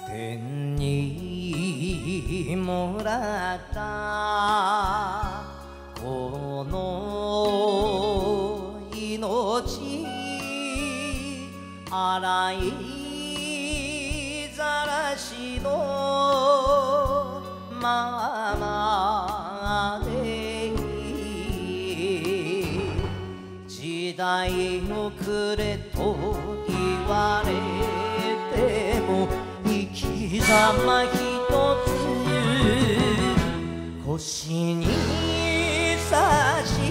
天にもらったこの命洗いざらしのままで時代遅れと言われても生き様一つ腰に差し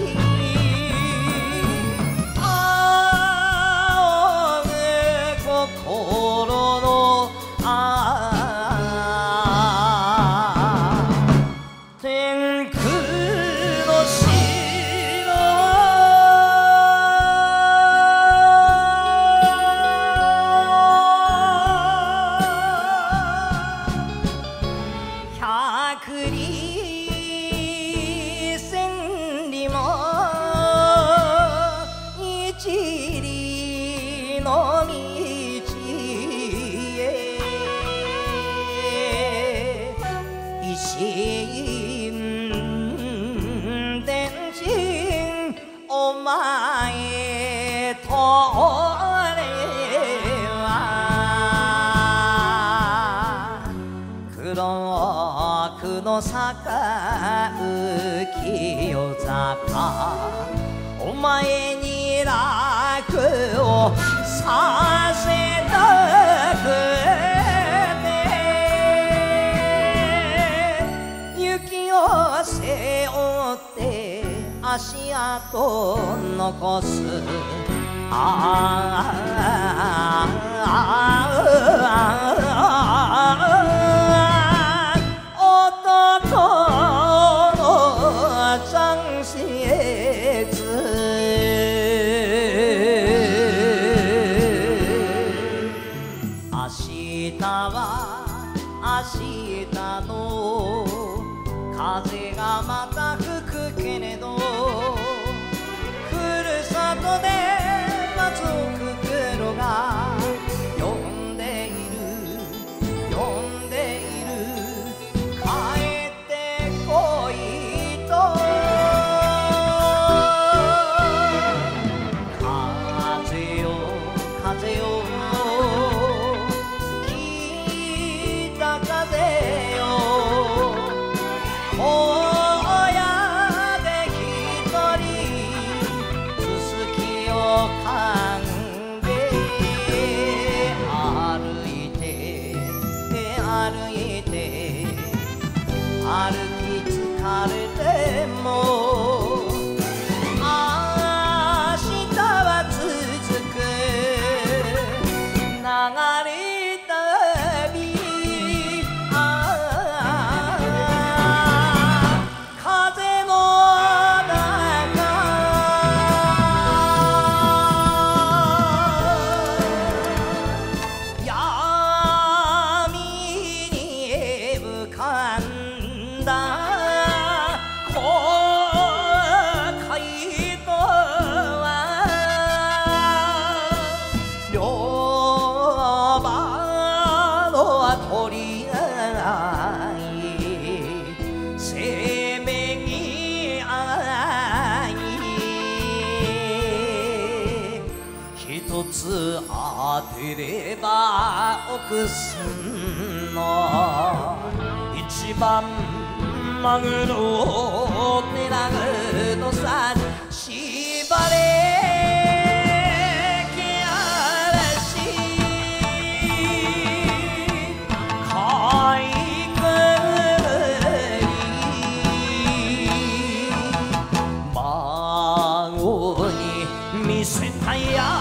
仰ぐ心の天空の城百里千里も一里の道へ一心伝心お前と俺は黒くの坂浮世坂お前に楽をさせたくて雪を背負って足跡残す明日は明日の風がまた吹くけれどふるさとで待つ袋が呼んでいる呼んでいる帰ってこいと風よ風よ歩き疲れても明日は続く流れ旅風の中闇に浮かんだ後悔とは両場の取り合いせめぎ合い一つ当てれば奥すんの一番マグロを狙うのさ縛れ気嵐かいくり孫に見せたや